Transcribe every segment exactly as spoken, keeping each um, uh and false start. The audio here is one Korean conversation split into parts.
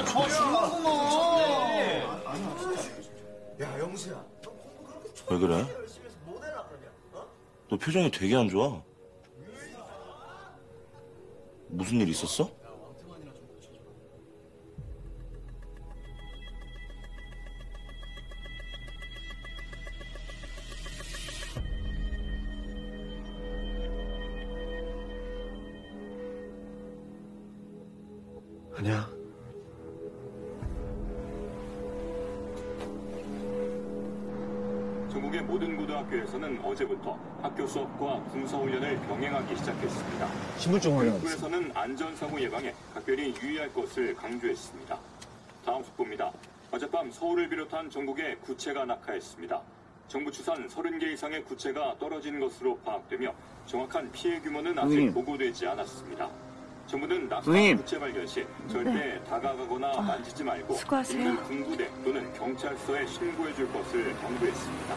아, 저 죽는구나. 야, 영수야. 왜 그래? 너 표정이 되게 안 좋아. 무슨 일 있었어? 아니야. 전국의 모든 고등학교에서는 어제부터 학교 수업과 군사훈련을 병행하기 시작했습니다. 신분증 확인하겠습니다. 교육부에서는 안전사고 예방에 각별히 유의할 것을 강조했습니다. 다음 속보입니다. 어젯밤 서울을 비롯한 전국에 구체가 낙하했습니다. 정부 추산 서른 개 이상의 구체가 떨어진 것으로 파악되며 정확한 피해 규모는 아직 선생님. 보고되지 않았습니다. 정부는 낙하 선생님. 구체 발견 시 절대 네. 다가가거나 아, 만지지 말고 수고하세요. 인근 군부대 또는 경찰서에 신고해 줄 것을 당부했습니다.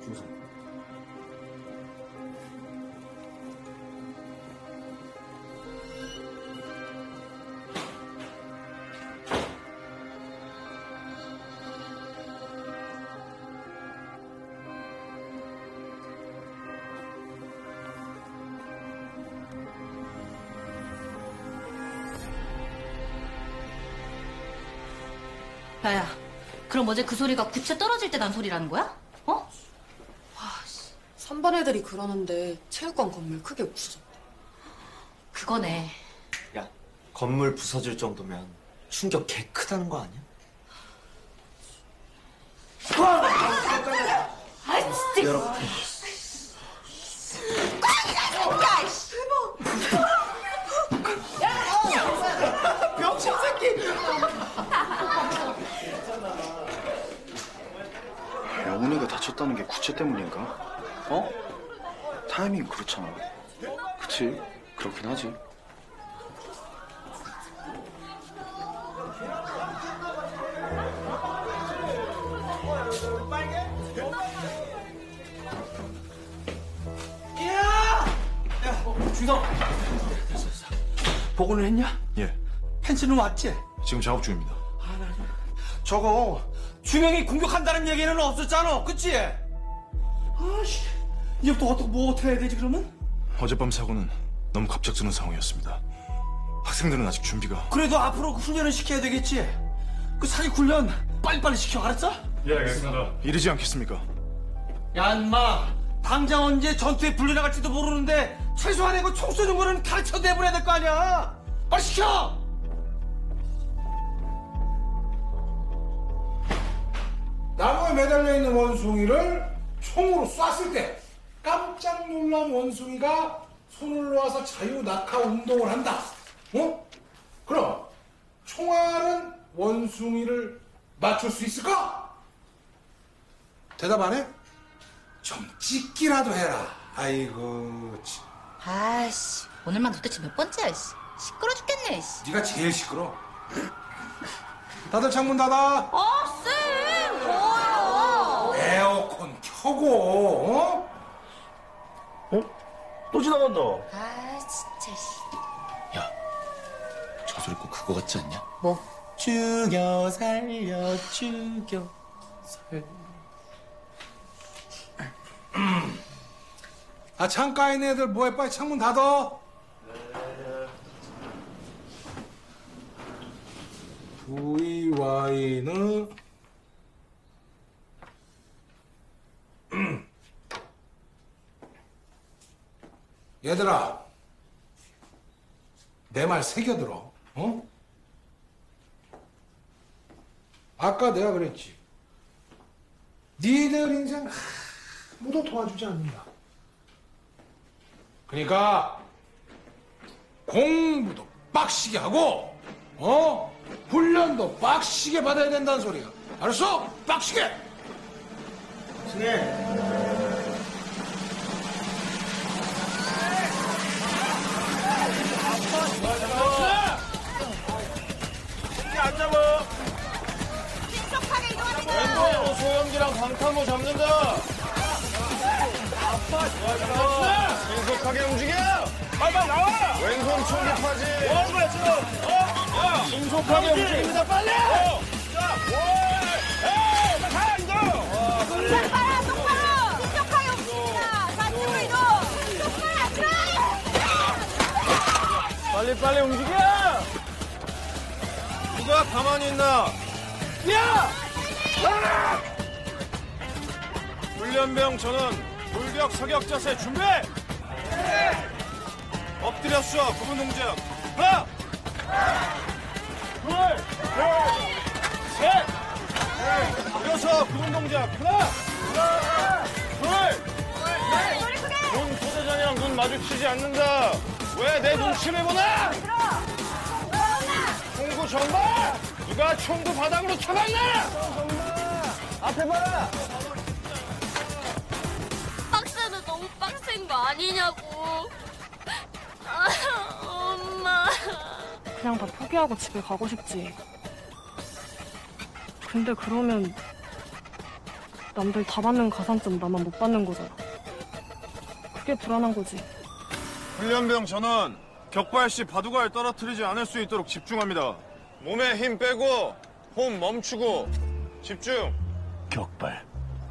야야, 그럼 어제 그 소리가 구체 떨어질 때 난 소리라는 거야? 어? 와, 씨. 삼 반 애들이 그러는데 체육관 건물 크게 부서졌대. 그거네. 야, 건물 부서질 정도면 충격 개 크다는 거 아니야? 아 진짜. 여러분. 병신 새끼! 영훈이가 다쳤다는 게 구체 때문인가? 어? 타이밍 그렇잖아. 그치? 그렇긴 하지. 주성. 보고는 했냐? 예, 펜스는 왔지? 지금 작업 중입니다. 저거 준영이 공격한다는 얘기는 없었잖아, 그치? 아씨, 이제부터 어떻게 뭐 어떻게 해야 되지 그러면? 어젯밤 사고는 너무 갑작스러운 상황이었습니다. 학생들은 아직 준비가... 그래도 앞으로 그 훈련을 시켜야 되겠지? 그 사기 훈련 빨리빨리 시켜, 알았어? 예, 알겠습니다. 이르지 않겠습니까? 야, 인마, 당장 언제 전투에 불려나갈지도 모르는데 최소한 이거 총 쏘는 거는 가르쳐 내보내야 될 거 아니야? 빨리 시켜! 나무에 매달려 있는 원숭이를 총으로 쐈을 때 깜짝 놀란 원숭이가 손을 놓아서 자유 낙하 운동을 한다. 어? 그럼 총알은 원숭이를 맞출 수 있을까? 대답 안 해? 좀 찍기라도 해라. 아이고, 참. 아씨, 오늘만 도대체 몇 번째야? 씨. 시끄러 죽겠네. 씨. 네가 제일 시끄러. 다들 창문 닫아. 아 쌤, 더워요. 에어컨 켜고. 어? 어? 또 지나간다. 아 진짜. 씨. 저 소리 꼭 그거 같지 않냐? 뭐? 죽여 살려 죽여 살려. 아, 창가에 있는 애들 뭐해? 빨리 창문 닫아. 브이와이는 얘들아, 내 말 새겨들어. 어? 아까 내가 그랬지. 니들 인생 아무도 도와주지 않는다. 그러니까 공부도 빡시게 하고, 어? 훈련도 빡시게 받아야 된다는 소리야. 알았어? 빡시게! 안 잡아. 신속하게 이동하는 거야. 왼손으로 소형기랑 방탄모 잡는다. 신속하게 움직여. 빨리 나와. 왼손 총기 파지. 뭐 하는 거야 지금? 어? 야. 신속 신속하게 움직입니다. 빨리! 자, 에이! 가, 이거! 똑바로 똑바로 신속하게 움직입니다. 좌측으로 이동. 똑바로 앞으로. 빨리 빨리 움직여! 누가 가만히 있나? 야! 아! 훈련병 전원 돌격 사격 자세 준비! 엎드려 쏘 구분 동작 하나 둘셋 일어서 구분 동작 하나 둘눈 소대장이랑 눈 마주치지 않는다 왜 내 눈치를 보나 총구 정말 누가 총구 바닥으로 쳐봤나 앞에 봐라 박사는 너무 빡센 거 아니냐고. 아, 엄마. 그냥 다 포기하고 집에 가고 싶지. 근데 그러면 남들 다 받는 가산점 나만 못 받는 거잖아. 그게 불안한 거지. 훈련병 전원 격발 시 바둑알 떨어뜨리지 않을 수 있도록 집중합니다. 몸에 힘 빼고 호흡 멈추고 집중. 격발.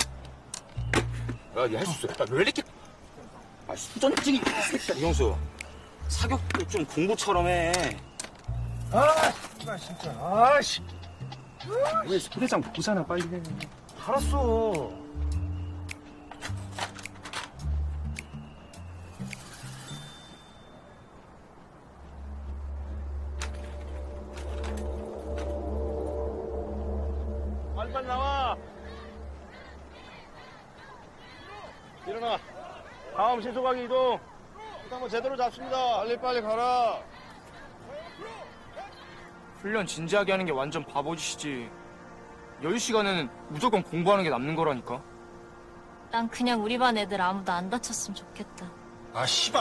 야, 니 할 수 있어. 왜 이렇게. 아, 수전증이. 이경수, 사격도 좀 공부처럼 해. 아, 정말 진짜. 아씨. 왜 소대장 보잖아, 빨리 해. 알았어. 빨리빨리 나와. 일어나. 다음 신속하게 이동. 한번 제대로 잡습니다. 빨리 빨리 가라. 훈련 진지하게 하는 게 완전 바보짓이지. 여유 시간에는 무조건 공부하는 게 남는 거라니까. 난 그냥 우리 반 애들 아무도 안 다쳤으면 좋겠다. 아, 씨발.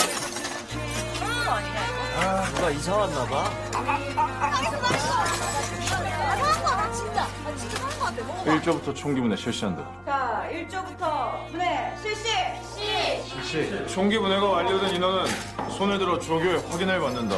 아, 누가 이사 왔나 봐. 일 조부터 총기분해 실시한다. 자, 일 조부터 분해 실시! 실시. 총기 분해가 완료된 인원은 손을 들어 조교에 확인을 받는다.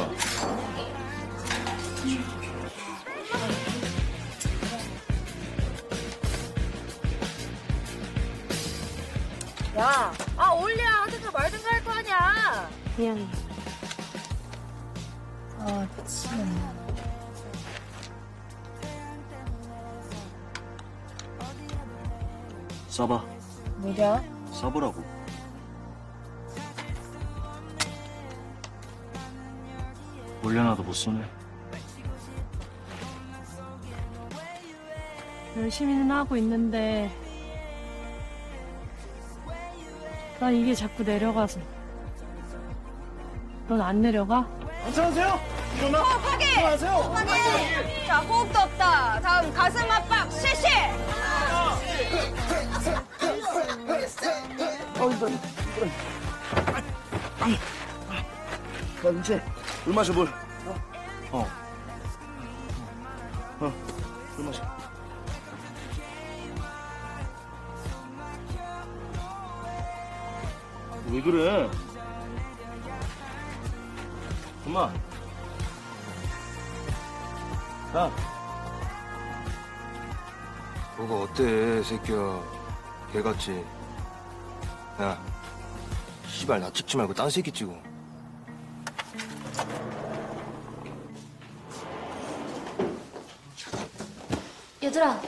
야, 아, 올려! 하든가 말든가 할 거 아니야! 미안해. 아, 미치겠네. 써봐. 뭐냐? 써보라고. 올려놔도 못 쏘네. 열심히는 하고 있는데 난 이게 자꾸 내려가서. 넌 안 내려가? 괜찮으세요? 일어나. 호흡 확인! 일어나세요. 확인! 자, 호흡도 없다. 다음 가슴 압박 실시! 나 이제 물 마셔 물. 어. 어, 물 마셔. 왜 그래? 엄마. 야. 뭐가 어때, 새끼야. 개같이. 야, 씨발 나 찍지 말고 딴 새끼 찍어. 얘들아.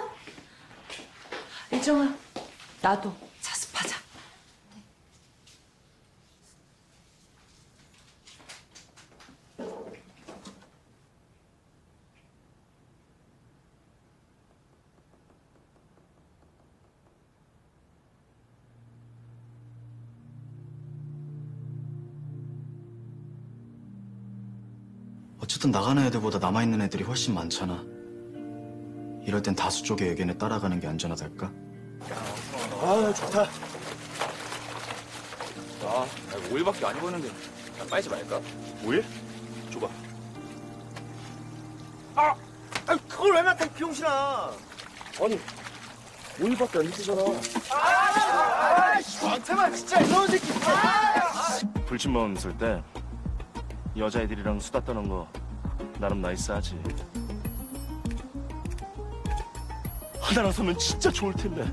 일정아, 나도 자습하자. 어쨌든 나가는 애들보다 남아있는 애들이 훨씬 많잖아. 이럴 땐 다수 쪽의 의견에 따라가는 게 안전하달까? 아, 좋다. 아, 오 일밖에 안 입었는데. 빠지지 말까? 오 일? 줘봐. 아! 아, 그걸 왜 맡아, 병신아! 아니, 오 일밖에 안 입히잖아. 아! 나한테만 진짜 이런 새끼! 불침범 있을 때 여자애들이랑 수다 떠는 거 나름 나이스하지. 하나라서면 진짜 좋을 텐데.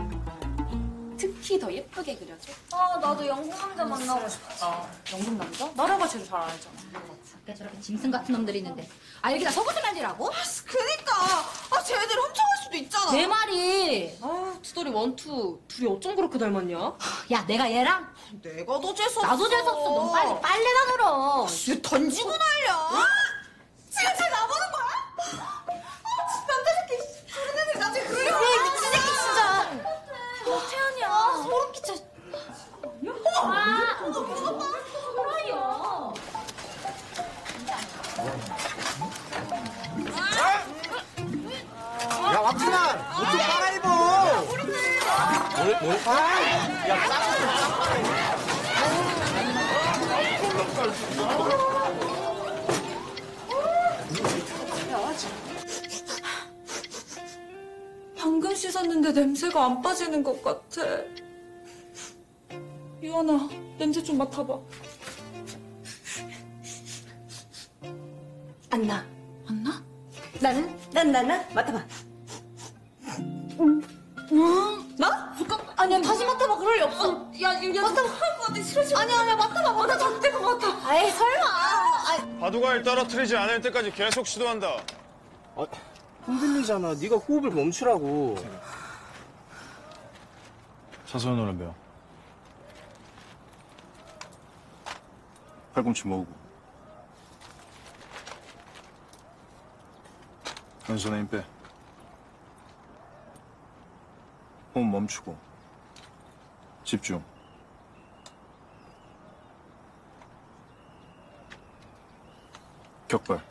특히 더 예쁘게 그려줘. 아, 나도 영국 남자 만나고 싶다. 영국 남자? 나라가 제일 잘 알잖아. 밖에 저렇게 짐승 같은 놈들이 있는데 아 여기다 속옷을 말리라고? 그니까. 아, 쟤네들 훔쳐갈 수도 있잖아. 내 말이. 아, 투덜이 원투. 둘이 어쩜 그렇게 닮았냐? 야 내가 얘랑 내가 더 재수없어. 나도 재수없어. 넌 빨리 빨래나 널어. 얘 던지고 날려. 지금 쟤 나보는 거야? 아, 남자 새끼. 다른 애들 나중에 그러려. 야 미친 새끼 진짜. 어, 태연이야. 아 소름 끼쳐. 아 소라이야. 야, 왁스만! 옷 좀 빨아입어! 뭘, 뭘? 아! 야, 방금 씻었는데 냄새가 안 빠지는 것 같아. 유연아, 냄새 좀 맡아봐. 안 나. 안 나? 나는? 난 나나? 맡아봐. 응? 나? 잠깐 아니야 다시 맡아봐. 그럴 리 없어. 야, 야, 맡아봐. 할것 같아. 싫어, 싫어. 아니야 아니야 맡아봐. 맡아 절대 못 맡아. 아이 설마. 아이. 바둑알 떨어뜨리지 않을 때까지 계속 시도한다. 흔들리잖아. 네가 호흡을 멈추라고. 차서연 노련병. 팔꿈치 모으고. 왼손에 힘 빼. 호흡 멈추고. 집중. 격발.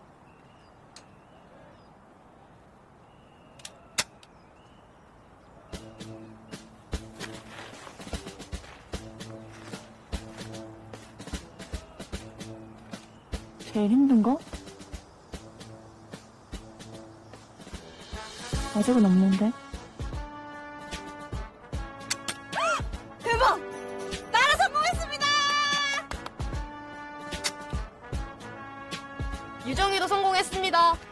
제일 힘든 거? 아직은 없는데. 대박! 따라 성공했습니다! 유정이도 성공했습니다.